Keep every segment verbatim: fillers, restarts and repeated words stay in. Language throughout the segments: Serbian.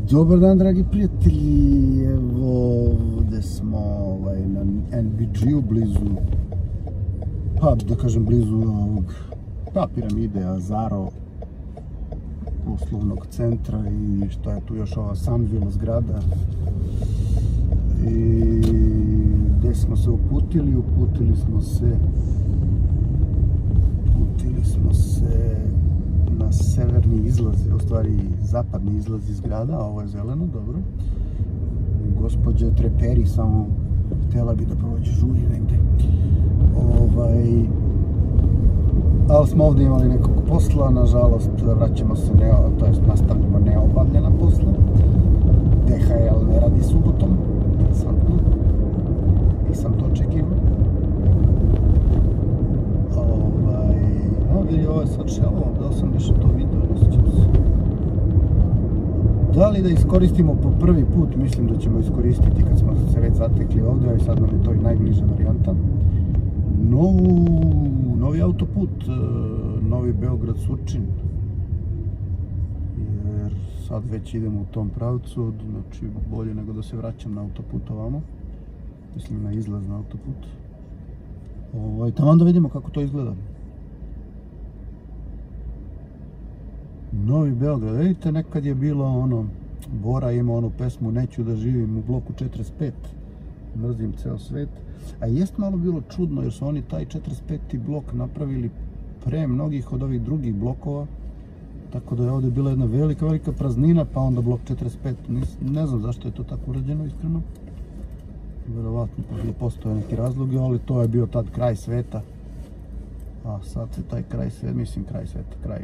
Dobar dan, dragi prijatelji, evo ovdje smo ovaj, na en bi ge-u blizu, pa da kažem blizu ovog, pa piramide, Azaro, poslovnog centra i što je tu još ova Sunville zgrada. I gdje smo se uputili? Uputili smo se, uputili smo se na severni izlaz, u stvari zapadni izlaz iz grada, a ovo je zeleno, dobro. Gospođa treperi, samo htjela bi da prođe, žuri negde. Ovaj, ali smo ovdje imali nekog posla, nažalost vraćamo se, ne, to jest nastavljamo neobavljena posla. de ha el ne radi subotom, interesantno, nisam to očekivao. Ovaj, a vidi, ovo je sad šelovo, da sam više to video, ne sjećam se. Da li da iskoristimo po prvi put, mislim da ćemo iskoristiti kad smo se već zatekli ovdje, i sad nam je to i najbliža varijanta. Novu, novi autoput, Novi Beograd-Surčin, jer sad već idemo u tom pravcu, znači bolje nego da se vraćam na autoput ovamo, mislim na izlaz na autoput. Ovaj, tamo da vidimo kako to izgleda. Novi Beograd, vidite, nekad je bilo ono, Bora ima onu pesmu Neću da živim u bloku četrdeset pet, mrzim ceo svet. A jest malo bilo čudno jer su oni taj četrdeset peti blok napravili pre mnogih od ovih drugih blokova, tako da je ovdje bila jedna velika, velika praznina, pa onda blok četrdeset pet, ne znam zašto je to tako urađeno, iskreno. Verovatno je postoje neki razlog, ali to je bio tad kraj sveta. A sad se taj kraj sveta, mislim kraj sveta, kraj...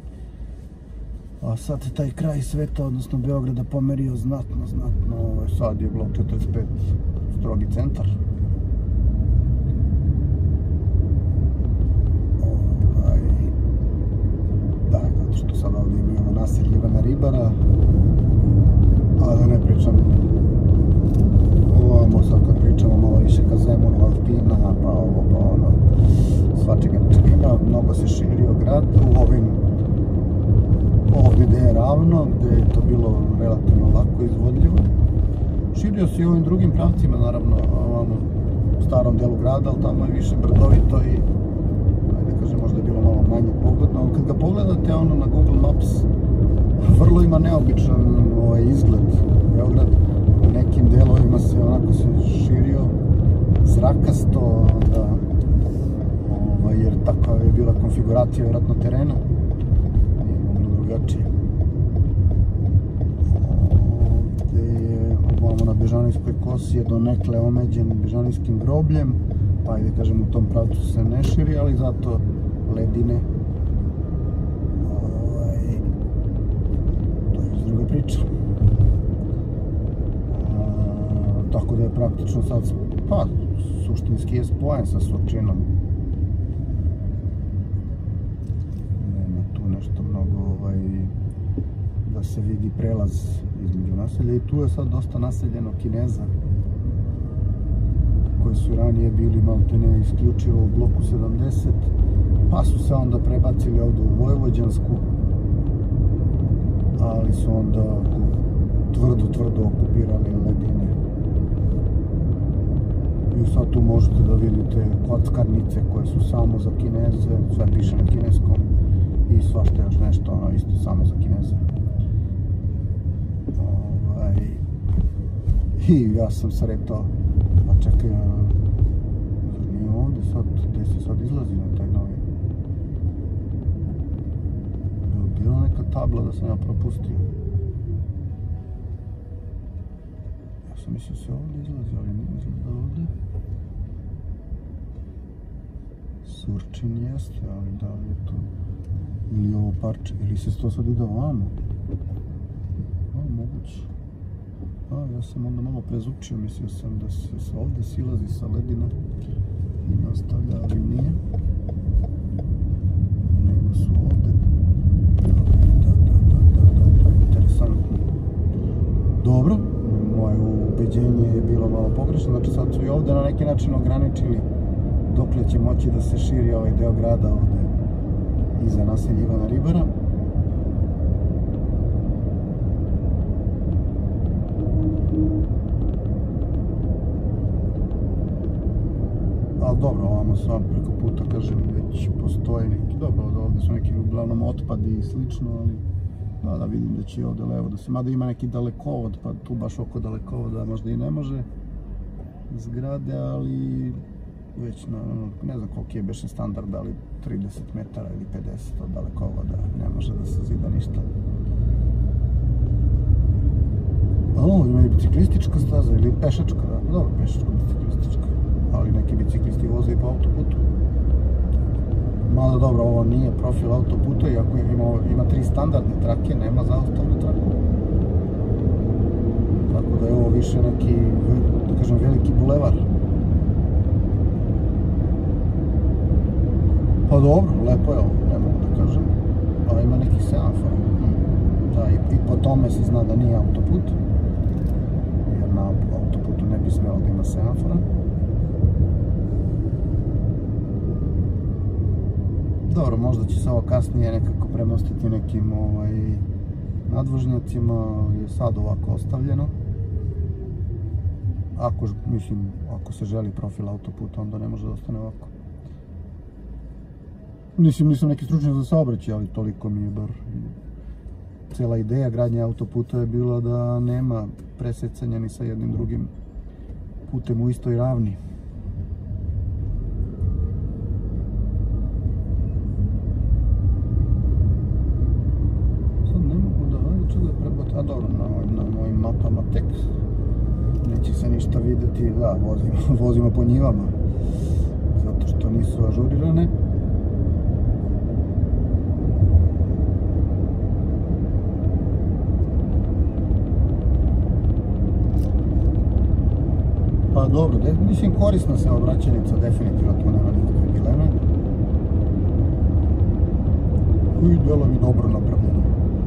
A sad se taj kraj sveta, odnosno Beograda, pomerio znatno, znatno. Sad je blok četrdeset pet strogi centar. Ovaj, da, zato što sad ovdje imamo naselje Ivana Ribara. A da ne pričam ovamo, sad kad pričamo malo više ka Zemunu, Alpina, pa ovo, pa ono, svačega nečega ima. Mnogo se širio grad u ovim ovdje gdje je ravno, gdje je to bilo relativno lako izvodljivo. Širio se i ovim drugim pravcima, naravno, ovamo u starom delu grada, ali tamo je više brdovito i, ajde kažem, možda je bilo malo manje pogodno. Ali kad ga pogledate ono na Google Maps, vrlo ima neobičan ovaj, izgled Beograd. U nekim delovima se onako se širio zrakasto, onda, ovaj, jer takva je bila konfiguracija vjerojatno terena. Drugačije. Ovdje je ovamo na Bežanijskoj kosi je donekle omeđen Bežanijskim grobljem, pa ajde kažem u tom pravcu se ne širi, ali zato ledine. Ovaj, to je druga priča. A, tako da je praktično sad, pa suštinski je spojen sa Surčinom. Nešto mnogo ovaj, da se vidi prelaz između naselja i tu je sad dosta naseljeno Kineza koji su ranije bili maltene isključivo u bloku sedamdeset, pa su se onda prebacili ovdje u Vojvođansku, ali su onda tvrdo, tvrdo okupirali ledine. I sad tu možete da vidite kockarnice koje su samo za Kineze, sve piše na kineskom. I svašta još nešto, ono isto samo za Kineze. Ovaj... I ja sam sretao, pa čekaj, zar nije ovdje sad, gdje se sad izlazi na taj novi? Je bila neka tabla da sam ja propustio? Ja sam mislio se ovdje izlazi, ali nije izgleda ovdje. Surčin jeste, ali da li je to... Ili ovo parče, ili se to sad ide ovamo? A, moguće. A, ja sam onda malo prezučio, mislio sam da se ovdje silazi sa ledina i nastavlja, ali nije. Nego su ovdje. Da, da, da, da, da, interesantno. Dobro, moje ubeđenje je bilo malo pogrešno, znači sad su i ovdje na neki način ograničili dokle će moći da se širi ovaj deo grada ovdje iza naselja Ivana Ribara. tamo sva preko puta, kažem, već postoje neki, dobro, ovdje su neki uglavnom otpadi i slično, ali da, da vidim da će ovdje levo da se, mada ima neki dalekovod, pa tu baš oko dalekovoda možda i ne može zgrade, ali već na, ne znam koliki je beše standard, ali trideset metara ili pedeset od dalekovoda ne može da se zida ništa. O, ima i biciklistička staza ili pešačka, da, dobro, pešačka, biciklistička, ali neki biciklisti voze i po autoputu. Mada dobro, ovo nije profil autoputa, iako ima, ima tri standardne trake, nema zaustavnu traku. Tako da je ovo više neki, da kažem, veliki bulevar. Pa dobro, lepo je ovo, ne mogu da kažem. Pa ima neki semafora. Da, i, i po tome se zna da nije autoput. Jer na autoputu ne bi smjelo da ima semafora. Dobro, možda će se ovo kasnije nekako premostiti nekim ovaj, nadvožnjacima, je sad ovako ostavljeno. Ako, mislim, ako se želi profil autoputa, onda ne može da ostane ovako. Mislim, nisam neki stručnjak za saobraćaj, ali toliko mi je bar. Cijela ideja gradnje autoputa je bila da nema presecanja ni sa jednim drugim putem u istoj ravni. Sad ne mogu da vadi čega prebati, a dobro, na, na mojim mapama tek neće se ništa vidjeti, da, vozimo, vozimo po njivama, zato što nisu ažurirane. Pa dobro, de, mislim korisna se obraćenica, definitivno tu nema nikakve dileme. I delo mi dobro napravljeno.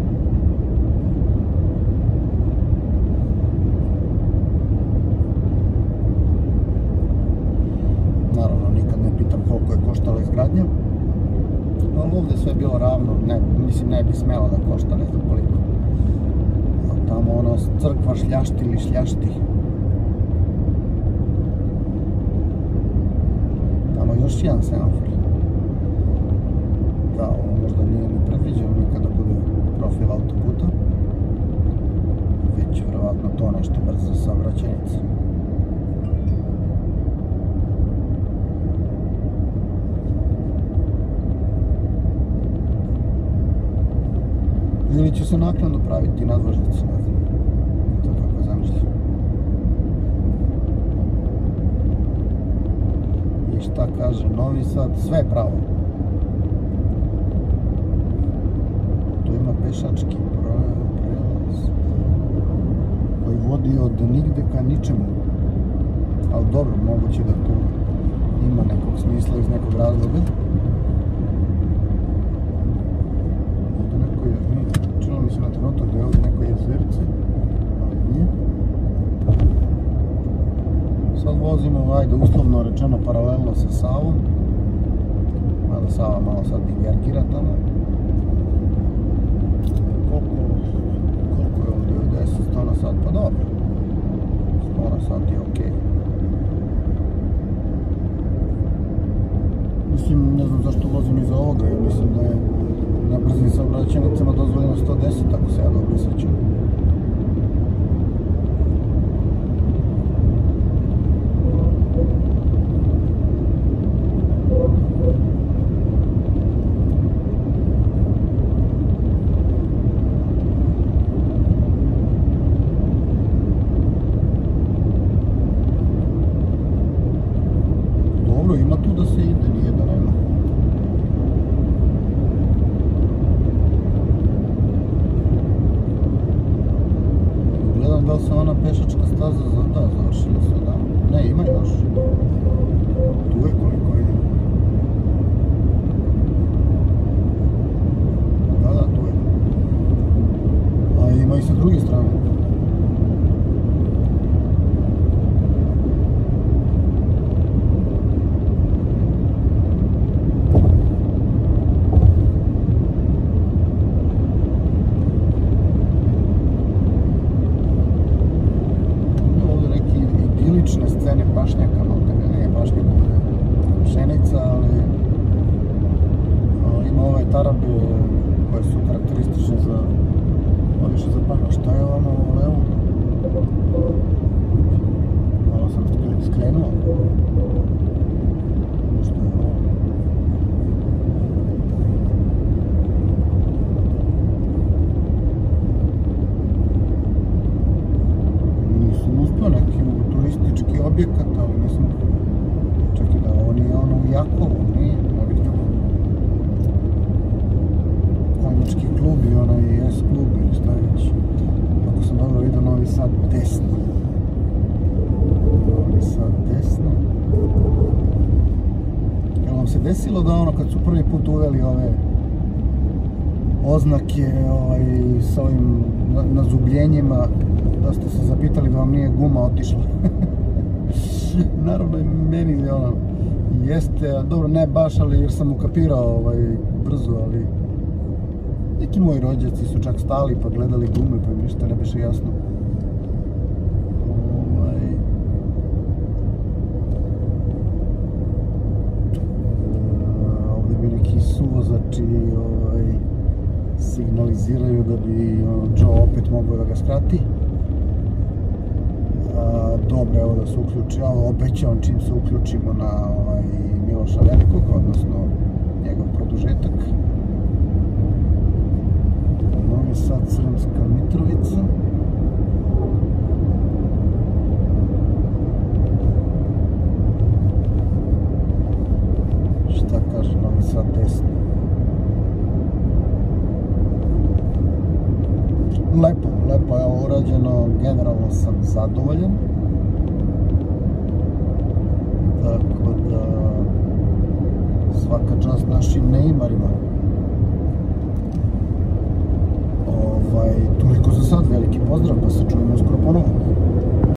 Naravno, nikad ne pitam koliko je koštala izgradnja, ali ovdje sve je bilo ravno, ne, mislim ne bi smjelo da košta, ne znam koliko. A tamo ono crkva šljašti ili šljašti. Još jedan semafor. Da, ovo možda nije ni predviđeno nikada bude profil autoputa. Već vjerovatno to nešto brzo saobraćajnica. Ili će se naknadno praviti nadvožnjaci, ne znam. To kako zamišljam. Šta kaže Novi Sad, sve pravo. Tu ima pešački prelaz koji vodi od nigde ka ničemu. Ali dobro, moguće da tu ima nekog smisla iz nekog razloga. Ovdje neko je, činilo mi se na trenutak da je ovdje neko jezerce, ali nije. Sad vozimo, ajde, uslovno rečeno, paralelno sa Savom. Mada Sava malo sad divergira tamo. Koliko, koliko je ovdje? deset, sto na sat, pa dobro. sto na sat je okej. Mislim, ne znam zašto vozim iza ovoga, jer mislim da je na brzim saobraćajnicama dozvoljeno sto deset, ako se ja dobro sjećam. Ima tu da se ide, nije da nema. Gledam da li se ona pešačka staza, da, završila se, da. Ne, ima još. Tu je koliko ide. Da, da, tu je. A ima i sa druge strane. Scene pašnjaka, malo te ne je pašnjaka, pšenica, ali ima ove tarabe koje su karakteristične za više za Banat. Šta je ono u levu? Malo sam skrenuo. Što je ovo? Nisam uspio neki turistički objekat, ali mislim čak i da ovo nije ono u Jakovu, nije, ne bih tako. Konjički klub i onaj S klub ili šta je već. Ako sam dobro vidio, Novi Sad desno. Novi Sad desno. Jel vam se desilo da ono kad su prvi put uveli ove oznake ovaj, s ovim nazubljenjima, da ste se zapitali da vam nije guma otišla? Naravno i meni ono, jeste, a dobro ne baš, ali jer sam ukapirao ovaj, brzo, ali neki moji rođaci su čak stali pa gledali gume, pa im ništa ne biše jasno. Ovaj... Ovdje bi neki suvozači ovaj, signaliziraju da bi ono, Joe opet mogao da ga skrati. A, dobro, evo da se uključi, ja obećavam čim se uključimo na ovaj, Miloša Velikog, odnosno njegov produžetak. Novi Sad, Sremska Mitrovica. Šta kaže Novi Sad desno? Lepo, lepo je ovo urađeno, generalno sam zadovoljan. Tako da svaka čast našim Neymarima. Ovaj, toliko za sad, veliki pozdrav, pa se čujemo skoro ponovo.